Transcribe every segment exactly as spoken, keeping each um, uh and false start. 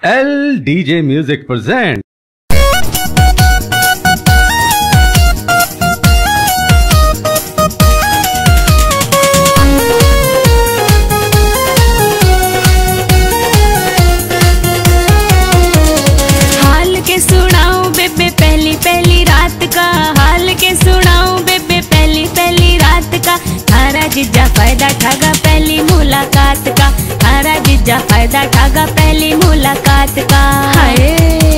L DJ music present. हाल के सुनाऊं बेबे पहली पहली रात का, हाल के सुनाऊं बेबे पहली पहली रात का। थारा जीजा फायदा ठागा पहली मुलाकात का, थारा जीजा फायदा ठागा पहली मुलाकात का। हाय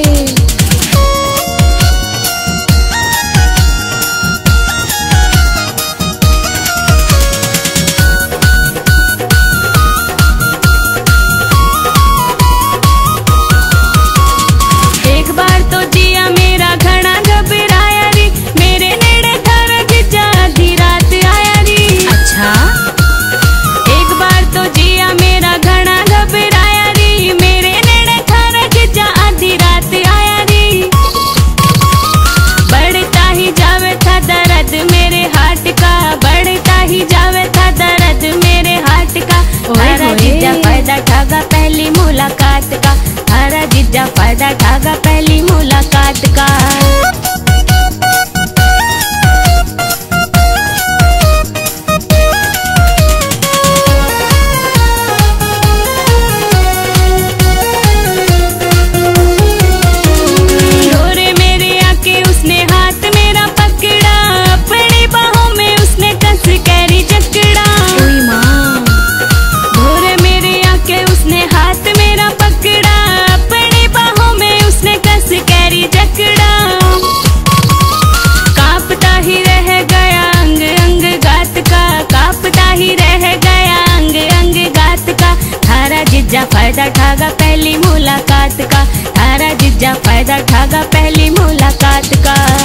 फायदा ठागा पहली मुलाकात का, थारा जीजा फायदा ठागा पहली मुलाकात का। डोरे मेरे आके उसने हाथ मेरा पकड़ा, अपनी बाहों में उसने कस कैरी जकड़ा। उसने हाथ मेरा पकड़ा, अपनी बाहों में उसने कस कैरी जकड़ा। कांपता ही रह गया अंग अंग गात का, कांपता ही रह गया अंग अंग गात का। थारा जीजा फायदा ठागा पहली मुलाकात का, थारा जीजा फायदा ठागा पहली मुलाकात का।